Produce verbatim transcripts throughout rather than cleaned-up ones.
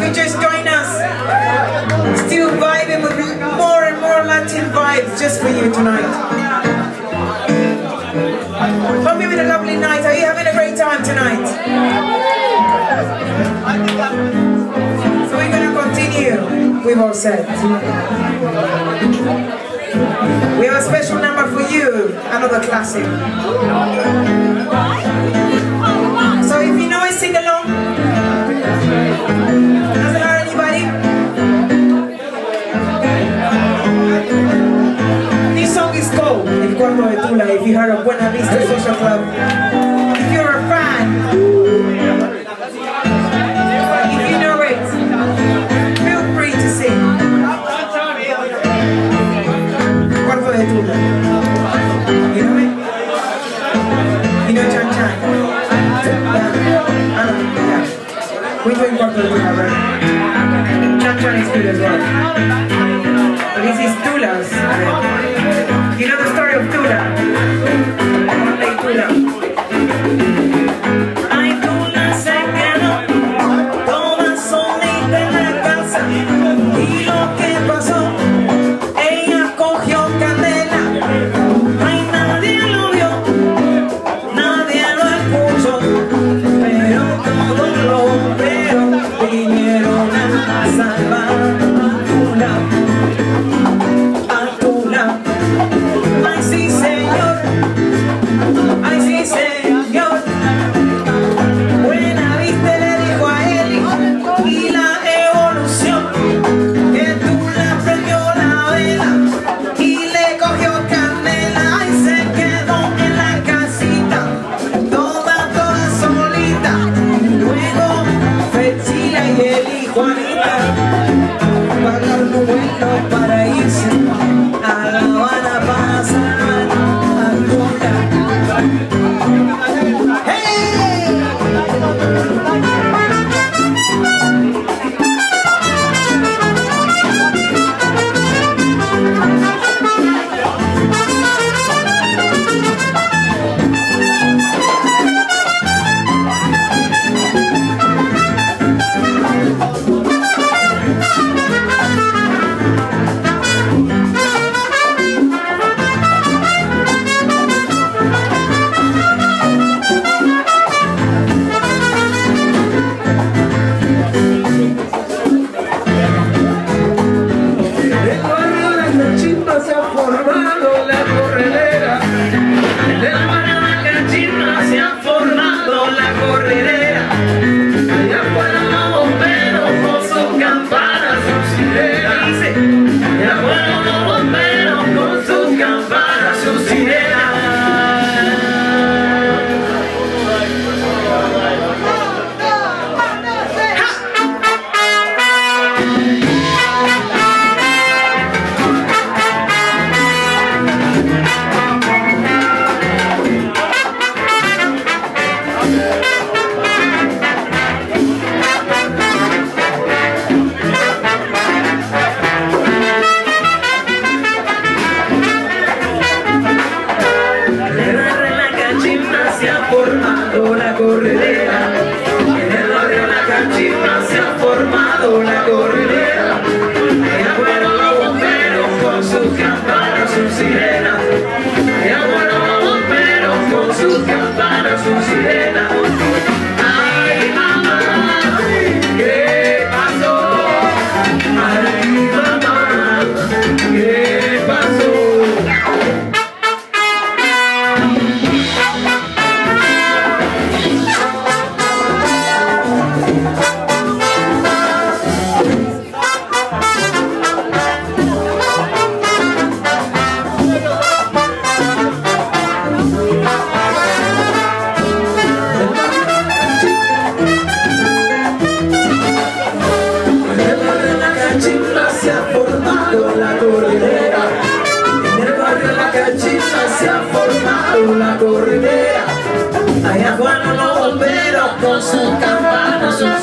you just joined us. Still vibing with more and more Latin vibes just for you tonight. Hope you're having a lovely night. Are you having a great time tonight? So we're going to continue with our set. We have a special number for you, another classic. So if you know it, sing along. Doesn't hurt anybody. This song is called El Cuarto de Tula. If you heard of Buena Vista Social Club, if you're a fan, if you know it, feel free to sing. Cuarto de Tula. You know it? You know Chan Chan? We're doing Cuarto de Tula, right? Chan Chan is good as well. But this is Tula's. You know the story of Tula? Hey, Tula. Ay, Tula se quedó toda solita en la casa. Y lo que pasó, ella cogió candela. Ay, nadie lo vio, nadie lo escuchó. Pero todos los bomberos vinieron a salvar a Tula. A Tula. Ay, sí, señor. Ay, sí, señor. Buena Vista le dijo a él y la evolución que Tula prendió la vela y le cogió candela y se quedó en la casita toda, toda solita. Luego Fechila y él y Juanita pagaron un vuelo para irse a La Habana para salvar a Tula. ¡Hey!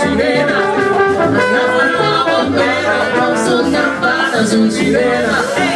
Azul sirena.